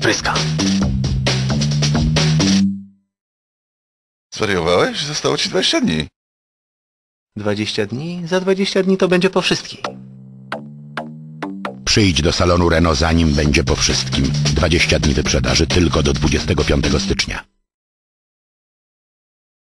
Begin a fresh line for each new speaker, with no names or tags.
rozpryska.
Zwariowałeś? Zostało ci 20 dni.
20 dni? Za 20 dni to będzie po wszystkim.
Przyjdź do salonu Renault, zanim będzie po wszystkim. 20 dni wyprzedaży tylko do 25 stycznia.